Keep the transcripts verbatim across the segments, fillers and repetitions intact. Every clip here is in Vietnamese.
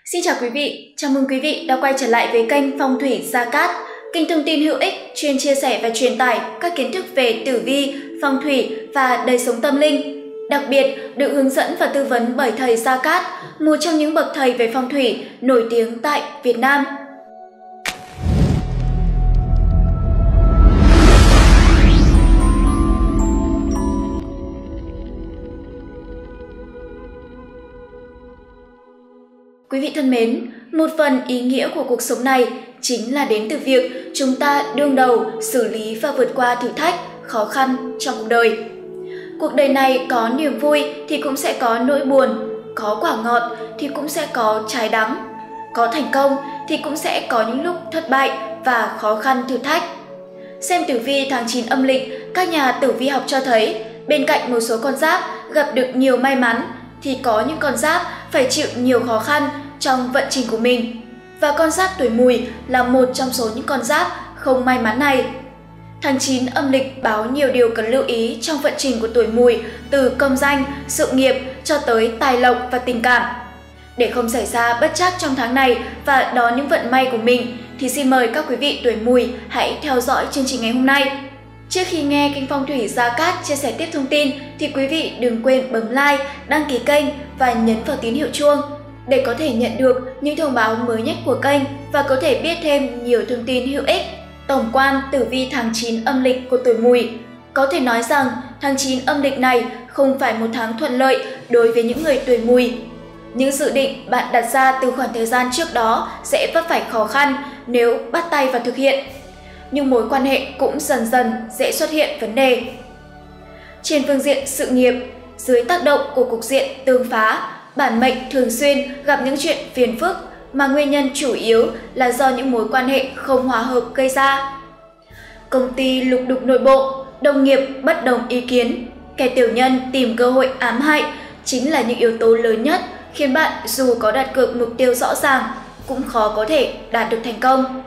Xin chào quý vị, chào mừng quý vị đã quay trở lại với kênh Phong thủy Gia Cát, kênh thông tin hữu ích chuyên chia sẻ và truyền tải các kiến thức về tử vi, phong thủy và đời sống tâm linh. Đặc biệt được hướng dẫn và tư vấn bởi thầy Gia Cát, một trong những bậc thầy về phong thủy nổi tiếng tại Việt Nam. Quý vị thân mến, một phần ý nghĩa của cuộc sống này chính là đến từ việc chúng ta đương đầu xử lý và vượt qua thử thách, khó khăn trong cuộc đời. Cuộc đời này có niềm vui thì cũng sẽ có nỗi buồn, có quả ngọt thì cũng sẽ có trái đắng, có thành công thì cũng sẽ có những lúc thất bại và khó khăn thử thách. Xem tử vi tháng chín âm lịch, các nhà tử vi học cho thấy bên cạnh một số con giáp gặp được nhiều may mắn thì có những con giáp phải chịu nhiều khó khăn trong vận trình của mình. Và con giáp tuổi Mùi là một trong số những con giáp không may mắn này. Tháng chín âm lịch báo nhiều điều cần lưu ý trong vận trình của tuổi Mùi, từ công danh, sự nghiệp cho tới tài lộc và tình cảm. Để không xảy ra bất trắc trong tháng này và đón những vận may của mình thì xin mời các quý vị tuổi Mùi hãy theo dõi chương trình ngày hôm nay. Trước khi nghe kênh Phong thủy Gia Cát chia sẻ tiếp thông tin thì quý vị đừng quên bấm like, đăng ký kênh và nhấn vào tín hiệu chuông để có thể nhận được những thông báo mới nhất của kênh và có thể biết thêm nhiều thông tin hữu ích. Tổng quan tử vi tháng chín âm lịch của tuổi Mùi. Có thể nói rằng tháng chín âm lịch này không phải một tháng thuận lợi đối với những người tuổi Mùi. Những dự định bạn đặt ra từ khoảng thời gian trước đó sẽ vấp phải khó khăn nếu bắt tay vào thực hiện. Nhưng mối quan hệ cũng dần dần dễ xuất hiện vấn đề. Trên phương diện sự nghiệp, dưới tác động của cục diện tương phá, bản mệnh thường xuyên gặp những chuyện phiền phức mà nguyên nhân chủ yếu là do những mối quan hệ không hòa hợp gây ra. Công ty lục đục nội bộ, đồng nghiệp bất đồng ý kiến, kẻ tiểu nhân tìm cơ hội ám hại chính là những yếu tố lớn nhất khiến bạn dù có đặt cược mục tiêu rõ ràng cũng khó có thể đạt được thành công.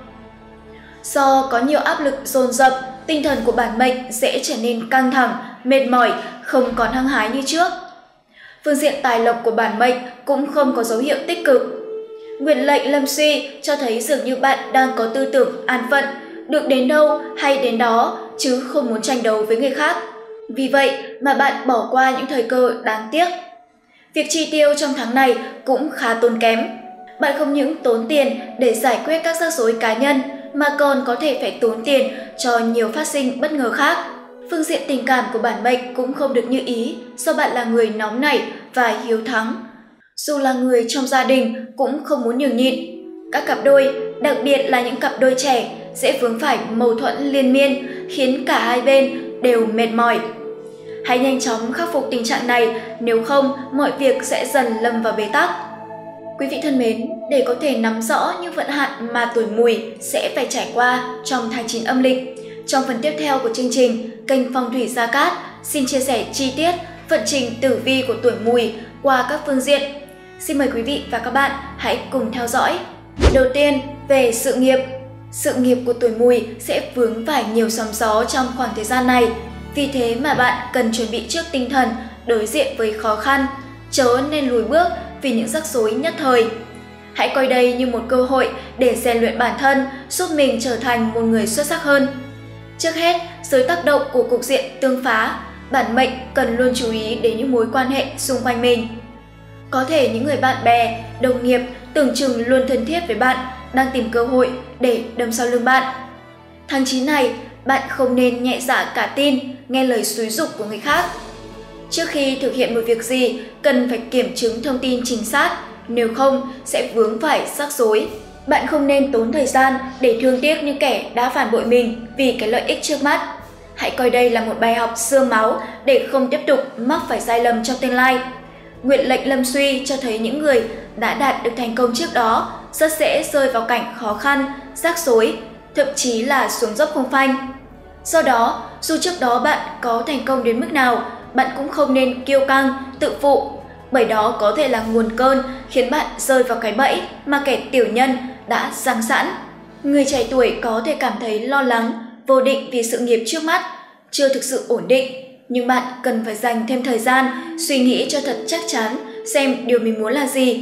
Do có nhiều áp lực dồn dập, tinh thần của bản mệnh dễ trở nên căng thẳng, mệt mỏi, không còn hăng hái như trước. Phương diện tài lộc của bản mệnh cũng không có dấu hiệu tích cực. Nguyệt lệnh lâm suy cho thấy dường như bạn đang có tư tưởng an phận, được đến đâu hay đến đó chứ không muốn tranh đấu với người khác. Vì vậy mà bạn bỏ qua những thời cơ đáng tiếc. Việc chi tiêu trong tháng này cũng khá tốn kém. Bạn không những tốn tiền để giải quyết các rắc rối cá nhân mà còn có thể phải tốn tiền cho nhiều phát sinh bất ngờ khác. Phương diện tình cảm của bản mệnh cũng không được như ý do bạn là người nóng nảy và hiếu thắng. Dù là người trong gia đình cũng không muốn nhường nhịn. Các cặp đôi, đặc biệt là những cặp đôi trẻ, sẽ vướng phải mâu thuẫn liên miên khiến cả hai bên đều mệt mỏi. Hãy nhanh chóng khắc phục tình trạng này, nếu không mọi việc sẽ dần lâm vào bế tắc. Quý vị thân mến, để có thể nắm rõ những vận hạn mà tuổi Mùi sẽ phải trải qua trong tháng chín âm lịch, trong phần tiếp theo của chương trình, kênh Phong thủy Gia Cát xin chia sẻ chi tiết vận trình tử vi của tuổi Mùi qua các phương diện. Xin mời quý vị và các bạn hãy cùng theo dõi. Đầu tiên, về sự nghiệp. Sự nghiệp của tuổi Mùi sẽ vướng phải nhiều sóng gió trong khoảng thời gian này. Vì thế mà bạn cần chuẩn bị trước tinh thần đối diện với khó khăn, chớ nên lùi bước vì những rắc rối nhất thời. Hãy coi đây như một cơ hội để rèn luyện bản thân, giúp mình trở thành một người xuất sắc hơn. Trước hết, dưới tác động của cục diện tương phá, bản mệnh cần luôn chú ý đến những mối quan hệ xung quanh mình. Có thể những người bạn bè, đồng nghiệp tưởng chừng luôn thân thiết với bạn đang tìm cơ hội để đâm sau lưng bạn. Tháng chín này, bạn không nên nhẹ dạ cả tin, nghe lời xúi giục của người khác. Trước khi thực hiện một việc gì, cần phải kiểm chứng thông tin chính xác, nếu không sẽ vướng phải rắc rối. Bạn không nên tốn thời gian để thương tiếc những kẻ đã phản bội mình vì cái lợi ích trước mắt. Hãy coi đây là một bài học xương máu để không tiếp tục mắc phải sai lầm trong tương lai. Nguyệt lệnh lâm suy cho thấy những người đã đạt được thành công trước đó rất dễ rơi vào cảnh khó khăn, rắc rối, thậm chí là xuống dốc không phanh. Do đó, dù trước đó bạn có thành công đến mức nào, bạn cũng không nên kiêu căng, tự phụ, bởi đó có thể là nguồn cơn khiến bạn rơi vào cái bẫy mà kẻ tiểu nhân đã giăng sẵn. Người trẻ tuổi có thể cảm thấy lo lắng, vô định vì sự nghiệp trước mắt chưa thực sự ổn định, nhưng bạn cần phải dành thêm thời gian suy nghĩ cho thật chắc chắn xem điều mình muốn là gì.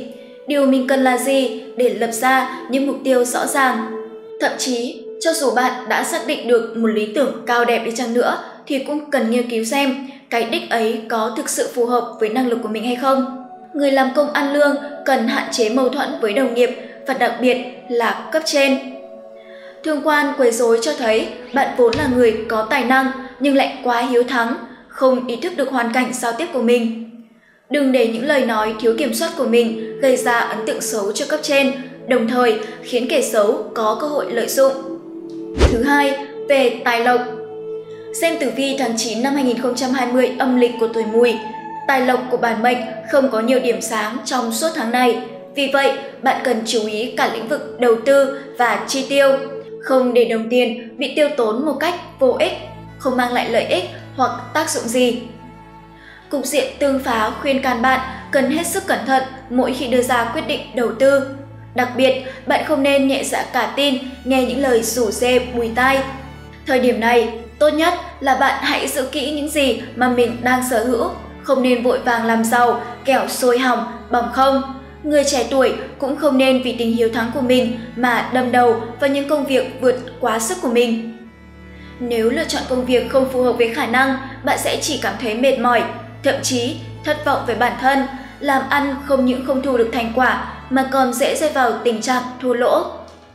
điều mình cần là gì để lập ra những mục tiêu rõ ràng. Thậm chí, cho dù bạn đã xác định được một lý tưởng cao đẹp đi chăng nữa, thì cũng cần nghiên cứu xem cái đích ấy có thực sự phù hợp với năng lực của mình hay không. Người làm công ăn lương cần hạn chế mâu thuẫn với đồng nghiệp và đặc biệt là cấp trên. Thương quan quấy rối cho thấy bạn vốn là người có tài năng nhưng lại quá hiếu thắng, không ý thức được hoàn cảnh giao tiếp của mình. Đừng để những lời nói thiếu kiểm soát của mình gây ra ấn tượng xấu cho cấp trên, đồng thời khiến kẻ xấu có cơ hội lợi dụng. Thứ hai, về tài lộc. Xem tử vi tháng chín năm hai nghìn không trăm hai mươi âm lịch của tuổi Mùi, tài lộc của bản mệnh không có nhiều điểm sáng trong suốt tháng này. Vì vậy, bạn cần chú ý cả lĩnh vực đầu tư và chi tiêu, không để đồng tiền bị tiêu tốn một cách vô ích, không mang lại lợi ích hoặc tác dụng gì. Cục diện tương phá khuyên can bạn cần hết sức cẩn thận mỗi khi đưa ra quyết định đầu tư. Đặc biệt, bạn không nên nhẹ dạ cả tin nghe những lời rủ rê bùi tai. Thời điểm này, tốt nhất là bạn hãy giữ kỹ những gì mà mình đang sở hữu, không nên vội vàng làm giàu, kẻo sôi hỏng, bỏng không. Người trẻ tuổi cũng không nên vì tình hiếu thắng của mình mà đâm đầu vào những công việc vượt quá sức của mình. Nếu lựa chọn công việc không phù hợp với khả năng, bạn sẽ chỉ cảm thấy mệt mỏi, thậm chí thất vọng với bản thân, làm ăn không những không thu được thành quả mà còn dễ rơi vào tình trạng thua lỗ.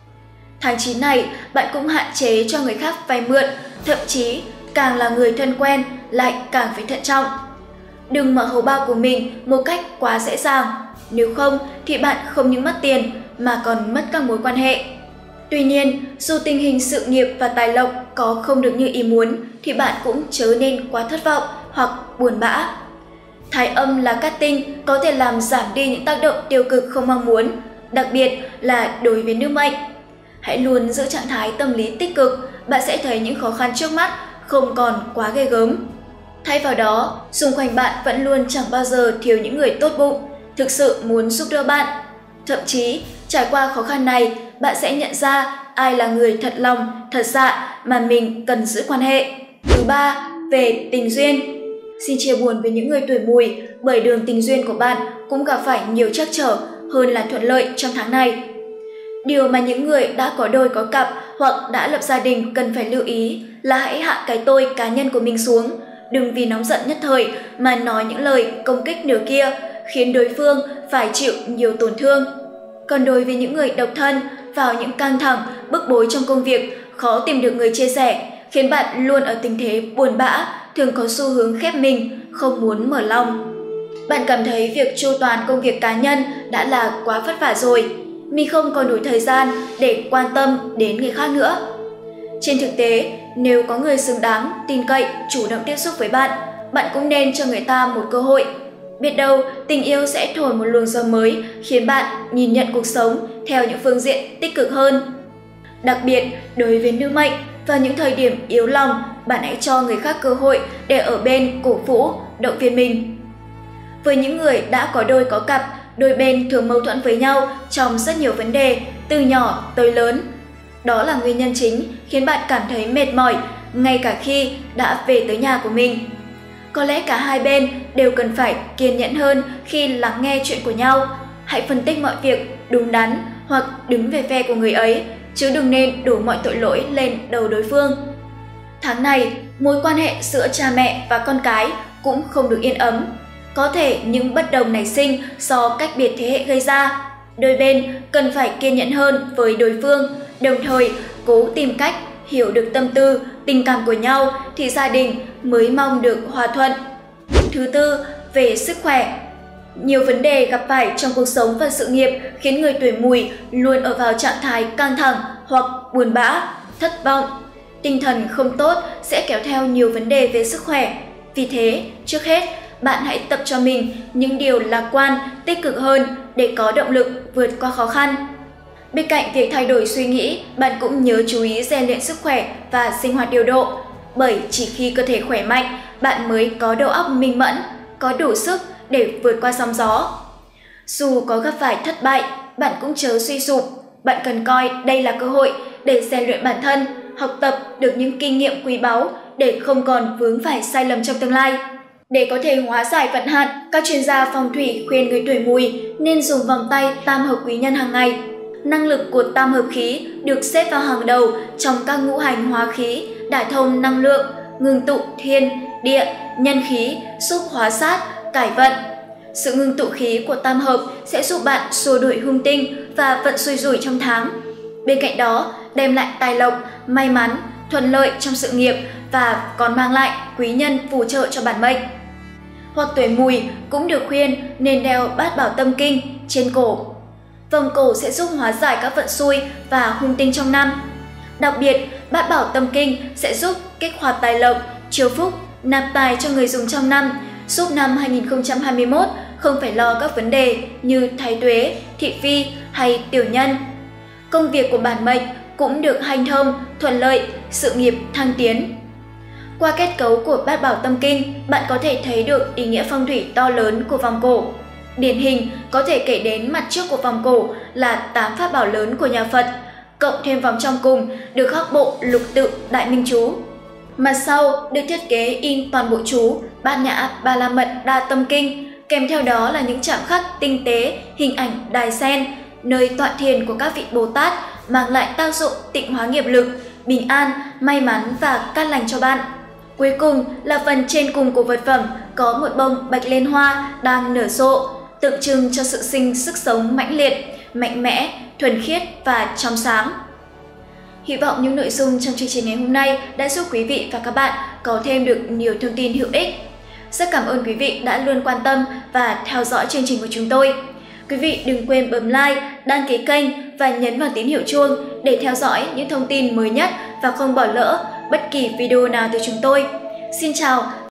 Tháng chín này, bạn cũng hạn chế cho người khác vay mượn, thậm chí càng là người thân quen lại càng phải thận trọng. Đừng mở hầu bao của mình một cách quá dễ dàng, nếu không thì bạn không những mất tiền mà còn mất các mối quan hệ. Tuy nhiên, dù tình hình sự nghiệp và tài lộc có không được như ý muốn thì bạn cũng chớ nên quá thất vọng hoặc buồn bã. Thái âm là cát tinh có thể làm giảm đi những tác động tiêu cực không mong muốn, đặc biệt là đối với nữ mệnh. Hãy luôn giữ trạng thái tâm lý tích cực, bạn sẽ thấy những khó khăn trước mắt không còn quá ghê gớm. Thay vào đó, xung quanh bạn vẫn luôn chẳng bao giờ thiếu những người tốt bụng, thực sự muốn giúp đỡ bạn. Thậm chí, trải qua khó khăn này, bạn sẽ nhận ra ai là người thật lòng, thật dạ mà mình cần giữ quan hệ. Thứ ba, về tình duyên. Xin chia buồn với những người tuổi Mùi bởi đường tình duyên của bạn cũng gặp phải nhiều trắc trở hơn là thuận lợi trong tháng này. Điều mà những người đã có đôi có cặp hoặc đã lập gia đình cần phải lưu ý là hãy hạ cái tôi cá nhân của mình xuống. Đừng vì nóng giận nhất thời mà nói những lời công kích nửa kia, khiến đối phương phải chịu nhiều tổn thương. Còn đối với những người độc thân, vào những căng thẳng, bức bối trong công việc, khó tìm được người chia sẻ, khiến bạn luôn ở tình thế buồn bã, thường có xu hướng khép mình, không muốn mở lòng. Bạn cảm thấy việc chu toàn công việc cá nhân đã là quá vất vả rồi, mình không còn đủ thời gian để quan tâm đến người khác nữa. Trên thực tế, nếu có người xứng đáng, tin cậy, chủ động tiếp xúc với bạn, bạn cũng nên cho người ta một cơ hội. Biết đâu, tình yêu sẽ thổi một luồng gió mới khiến bạn nhìn nhận cuộc sống theo những phương diện tích cực hơn. Đặc biệt, đối với nữ mệnh, vào những thời điểm yếu lòng, bạn hãy cho người khác cơ hội để ở bên cổ vũ, động viên mình. Với những người đã có đôi có cặp, đôi bên thường mâu thuẫn với nhau trong rất nhiều vấn đề, từ nhỏ tới lớn. Đó là nguyên nhân chính khiến bạn cảm thấy mệt mỏi, ngay cả khi đã về tới nhà của mình. Có lẽ cả hai bên đều cần phải kiên nhẫn hơn khi lắng nghe chuyện của nhau. Hãy phân tích mọi việc đúng đắn hoặc đứng về phe của người ấy, chứ đừng nên đổ mọi tội lỗi lên đầu đối phương. Tháng này, mối quan hệ giữa cha mẹ và con cái cũng không được yên ấm. Có thể những bất đồng nảy sinh do cách biệt thế hệ gây ra. Đôi bên cần phải kiên nhẫn hơn với đối phương, đồng thời cố tìm cách hiểu được tâm tư, tình cảm của nhau thì gia đình mới mong được hòa thuận. Thứ tư, về sức khỏe. Nhiều vấn đề gặp phải trong cuộc sống và sự nghiệp khiến người tuổi Mùi luôn ở vào trạng thái căng thẳng hoặc buồn bã, thất vọng. Tinh thần không tốt sẽ kéo theo nhiều vấn đề về sức khỏe. Vì thế, trước hết, bạn hãy tập cho mình những điều lạc quan, tích cực hơn để có động lực vượt qua khó khăn. Bên cạnh việc thay đổi suy nghĩ, bạn cũng nhớ chú ý rèn luyện sức khỏe và sinh hoạt điều độ. Bởi chỉ khi cơ thể khỏe mạnh, bạn mới có đầu óc minh mẫn, có đủ sức để vượt qua sóng gió. Dù có gặp phải thất bại, bạn cũng chớ suy sụp. Bạn cần coi đây là cơ hội để rèn luyện bản thân, học tập được những kinh nghiệm quý báu để không còn vướng phải sai lầm trong tương lai. Để có thể hóa giải vận hạn, các chuyên gia phong thủy khuyên người tuổi Mùi nên dùng vòng tay tam hợp quý nhân hàng ngày. Năng lực của tam hợp khí được xếp vào hàng đầu trong các ngũ hành hóa khí, đả thông năng lượng, ngưng tụ thiên, địa, nhân khí, giúp hóa sát, cải vận. Sự ngưng tụ khí của tam hợp sẽ giúp bạn xua đuổi hung tinh và vận xui rủi trong tháng. Bên cạnh đó, đem lại tài lộc, may mắn, thuận lợi trong sự nghiệp và còn mang lại quý nhân phù trợ cho bản mệnh. Hoặc tuổi Mùi cũng được khuyên nên đeo bát bảo tâm kinh trên cổ. Vòng cổ sẽ giúp hóa giải các vận xui và hung tinh trong năm. Đặc biệt, bát bảo tâm kinh sẽ giúp kích hoạt tài lộc, chiêu phúc, nạp tài cho người dùng trong năm, giúp năm hai nghìn không trăm hai mươi mốt không phải lo các vấn đề như thái tuế, thị phi hay tiểu nhân. Công việc của bản mệnh cũng được hanh thông, thuận lợi, sự nghiệp thăng tiến. Qua kết cấu của bát bảo tâm kinh, bạn có thể thấy được ý nghĩa phong thủy to lớn của vòng cổ. Điển hình có thể kể đến mặt trước của vòng cổ là tám pháp bảo lớn của nhà Phật, cộng thêm vòng trong cùng được khắc bộ lục tự đại minh chú. Mặt sau được thiết kế in toàn bộ chú Bát Nhã Ba La Mật Đa Tâm Kinh, kèm theo đó là những chạm khắc tinh tế, hình ảnh đài sen, nơi tọa thiền của các vị Bồ Tát mang lại tác dụng tịnh hóa nghiệp lực, bình an, may mắn và cát lành cho bạn. Cuối cùng là phần trên cùng của vật phẩm có một bông bạch liên hoa đang nở rộ, tượng trưng cho sự sinh sức sống mãnh liệt, mạnh mẽ, thuần khiết và trong sáng. Hy vọng những nội dung trong chương trình ngày hôm nay đã giúp quý vị và các bạn có thêm được nhiều thông tin hữu ích. Rất cảm ơn quý vị đã luôn quan tâm và theo dõi chương trình của chúng tôi. Quý vị đừng quên bấm like, đăng ký kênh và nhấn vào tín hiệu chuông để theo dõi những thông tin mới nhất và không bỏ lỡ bất kỳ video nào từ chúng tôi. Xin chào